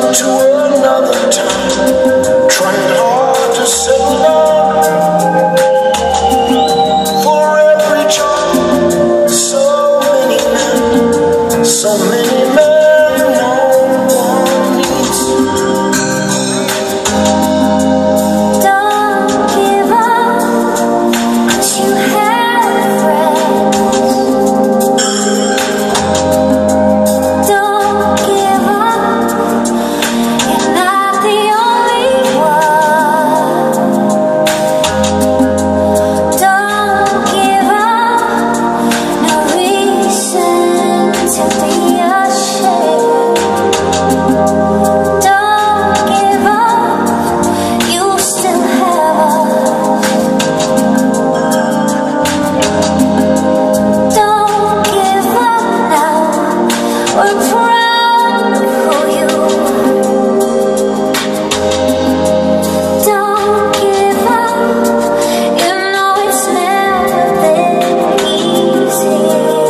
to another time, trying hard to settle down. For every child, so many men, so many men, no one needs. Don't give up, 'cause you have friends. Don't give up, you're not the only one. Don't give up, no reason to be ashamed. Don't give up, you still have us. Don't give up now, we're proud of who you are. Don't give up, you know it's never been easy.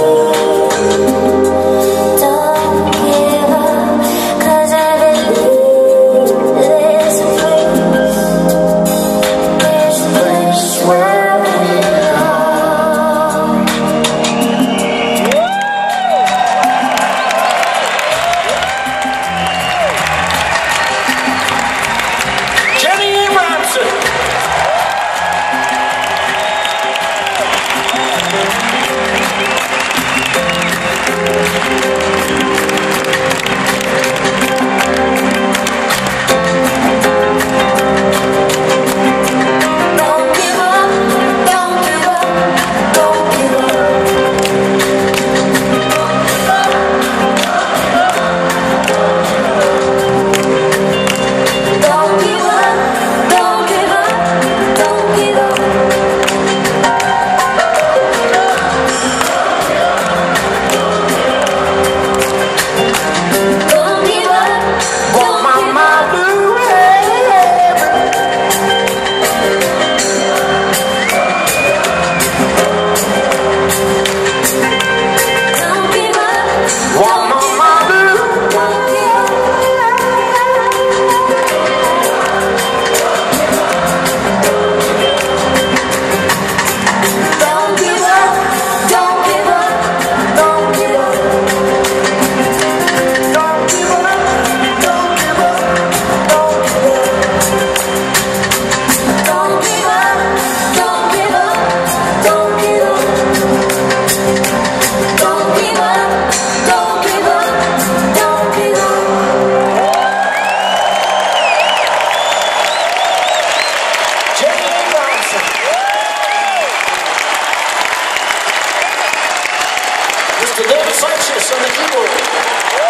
Don't give up, 'cause I believe there's a place where we are. Jenny Abramson. Don't give up, don't give up, don't give up. Don't give up, don't give up, don't give up. Don't give up, don't give up. Don't give up, What mama do? don't give up. Don't give up, don't give up, don't give up. Don't give up, don't give up, don't give up. Don't give up, don't give up, don't give up. Don't give up, don't give up, don't give up. Jenny Abramson. Mr. David Sanchez on the keyboard.